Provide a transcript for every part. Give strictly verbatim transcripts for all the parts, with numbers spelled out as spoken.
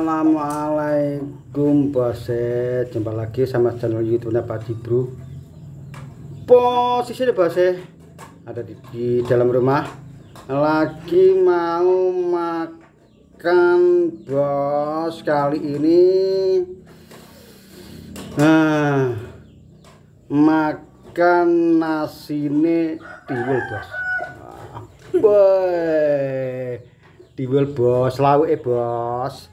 Assalamualaikum bos, jumpa lagi sama channel YouTube-nya Pak Cibru. Posisi bos ada di, di dalam rumah, lagi mau makan bos. Kali ini nah, makan nasi ini tiwul bos. Boy, tiwul bos, lauk eh bos,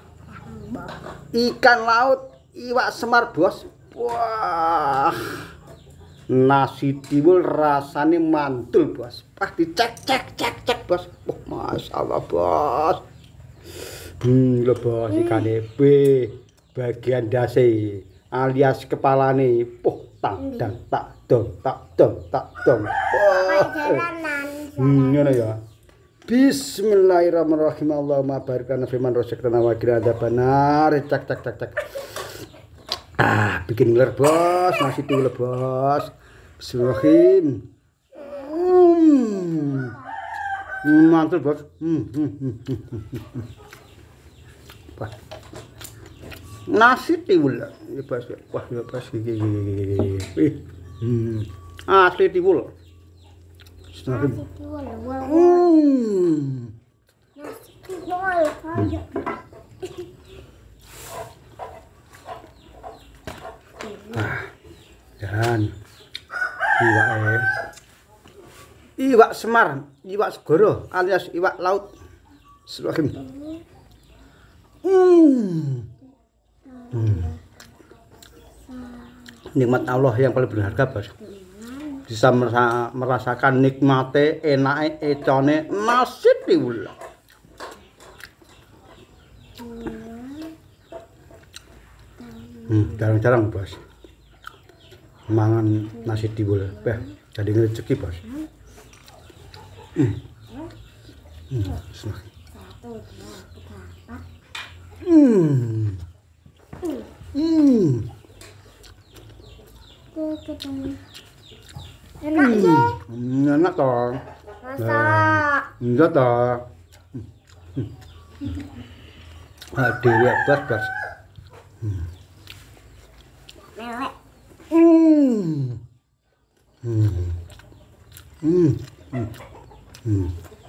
ikan laut, iwak semar bos. Wah, nasi tiwul rasanya mantul bos. Pas dicek cek cek cek bos. Oh, masya Allah bos. Hmm, lo bos, ikan B bagian dasi alias kepala nih. Oh, tak dan tak dong tak dong tak dong. Wah. Hmm, ngono ya. Bismillahirrahmanirrahim. Allahumma barik lana fiman razaqtana wa qina adzabannar. Cak cak cak cak. Ah, bikin ngiler bos, nasi tiwul bos. Bismillahirrahmanirrahim. Hmm. Mantul bos. Hmm. Pas. Nasi tiwul. Ini bos. Wah, ya bos iki. Hmm. Asli tiwul. Nasi tiwul, Hmm. nasi tiwul, kayak Ah, dan iwak eh. Iwak semar, iwak segoro alias iwak laut. Bismillahirrahmanirrahim. Hmm. Hmm. Nikmat Allah yang paling berharga bos. Bisa merasakan nikmate, enake, econe nasi tiwul. Hmm, jarang-jarang bos mangan nasi tiwul, beh jadi rezeki bos. Hmm. Hmm. Hmm. Hmm. enak ya. Hmm, enak toh. Masak. Enggak toh. Aduh ya bos bos. Hmm. Melek. Hmm. Hmm. Hmm. Hmm. Hmm.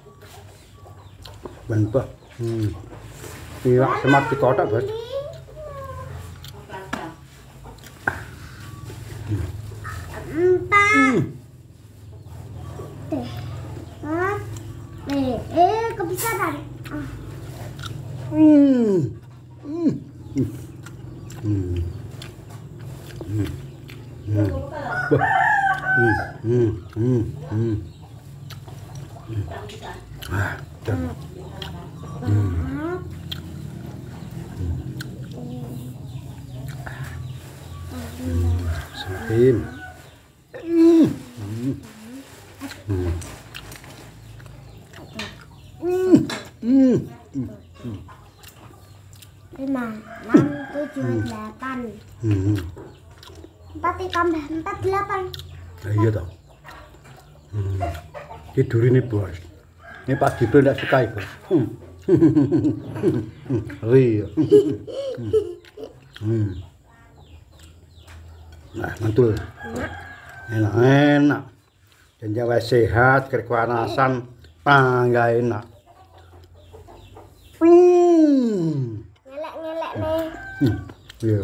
Bantah. Hmm. Iya, semat di kotak bos. Empat. Empat. Eh, eh, kebesaran. Hmm. Hmm. Hmm. Hmm. Hmm. Wah. Hmm. Hmm. Hmm. Hmm. Hmm. Ah, dan. Hmm. Semakin. Hmm. Hmm. Hmm. Hmm. Hmm. Hmm. Lima, enam, tujuh, delapan. Hmm. Empat ditambah empat delapan. Nah, iya toh. Hmm. Tidur ini bos. Ini Pak Cibru tidak suka ya bos. Hmm. Iya. Hmm. Nah, mantul. Enak-enak. Dan jawa sehat, kekuanasan, pangga enak. Hmm. Ngelek-ngelek nih. Hmm. Iya.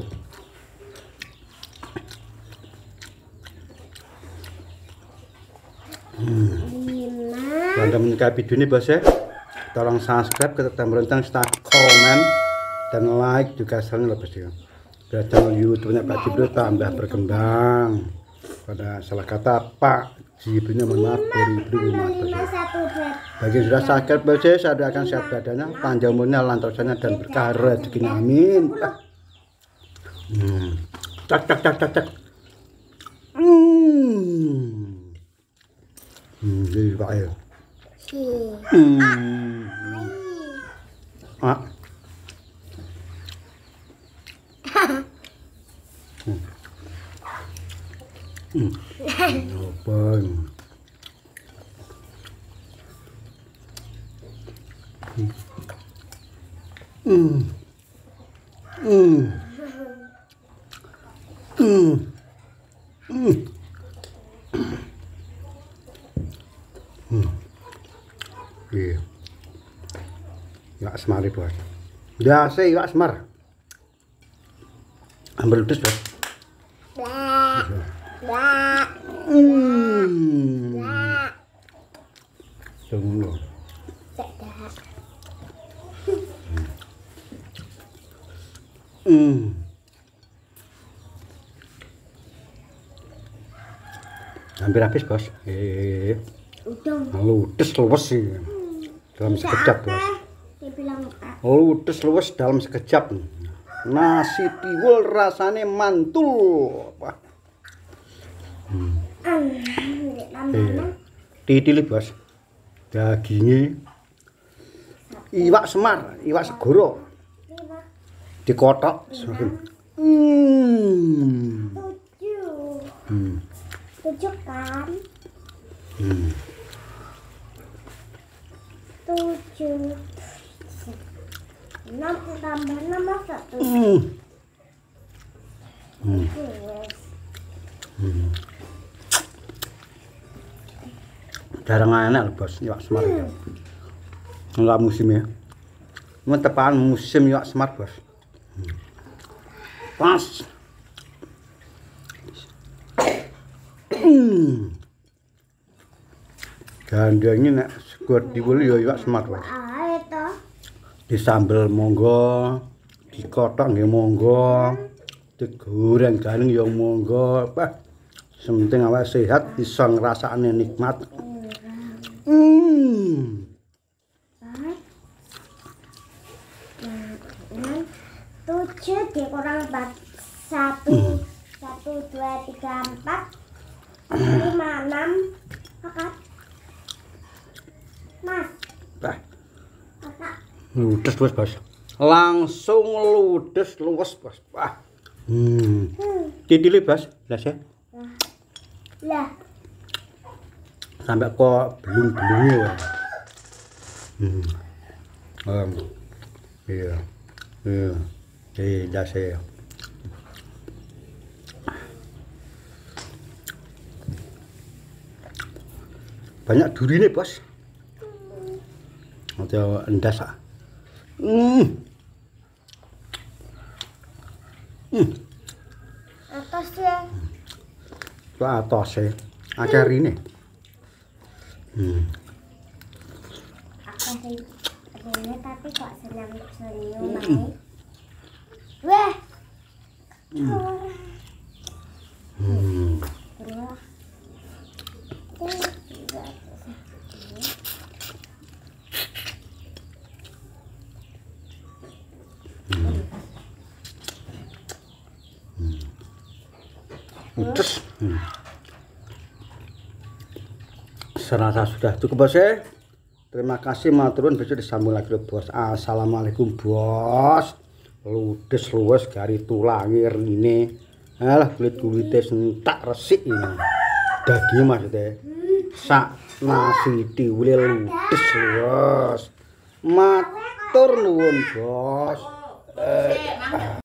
Hmm. Lima. Kalau Anda menyukai video ini bos ya, tolong subscribe, tekan lonceng, serta komen dan like juga saran bos ya. Biar channel YouTube-nya Pak Cibru tambah berkembang. Pada salah kata Pak Cibrunya mohon maaf beri-beri umat bos ya. Bagi yang sudah subscribe bos ya, saya doakan sehat badannya, panjang umurnya, lancarnya dan berkah rezekinya, amin. Hmm. Cak cak cak cak cak. Hmm. Hmm, jadi Pak ya. Hmm. Ah. Hmm. Hmm. Apa? Hmm. Hmm. Hmm. Hmm. Hmm. Hmm. Iya. Iwak semar bos. Biasa iwak semar. Ambil dus bos. Blah. Blah. Hmm. Blah. Tunggu. Sedap. Hmm. Hampir habis bos. Eh, Udang. ludes luwes sih dalam sekejap bos. Dia bilang apa? Ludes luwes dalam sekejap. Nasi tiwul rasanya mantul. Wah. Hmm. Eh, titili bos. Dagingnya iwak semar, iwak segoro dikotok. Hmm. Tujuh. Hmm. Tujuh kan? Hmm. Tujuh. Enam tambah enam satu. Hmm. Hmm. Tujuh. Hmm. Jarang enak bos iwak semar. Hmm. Enggak musim ya. Cuma tepan musim iwak semar bos. Hmm. Pas. Hmm. Gandengnya nek sekuat diwuli ya iwak semar bos. Ah, itu. Disambel monggo, dikotok nggih monggo, digoreng gandeng ya monggo. Wah, sementing awake sehat iso ngrasakne nikmat. Hmm. Enam, tujuh dikurang empat. Satu, satu, dua, tiga, empat, lima, enam. Kakak. Mas. Wah, Kakak. ludes bos bos. Langsung ludes luwes bos. Wah. Hmm. Hmm. Titili bos, las ya. Lah. Sampai kok belum-belum. Hmm. Um, iya. Iya. Eh, das ya. Banyak duri nih bos. Atau endas ah. Hmm. Hmm. Atas ya. Ke atas ya. Acar ini. Hmm. Apa sih? Ini tapi kok senyum-senyum baik. Weh. Hmm. Dua. Tiga. Ludes. Hmm. Serasa sudah cukup bos ya. Terima kasih maturun, besok disambung lagi bos. Assalamualaikum bos. Ludes luwes gari tulangir ini. Alah kulit-kulitnya sentak resik ini. Daging maksudnya. Sak nasi tiwul ludes luwes. Matur nuwun bos. Eh.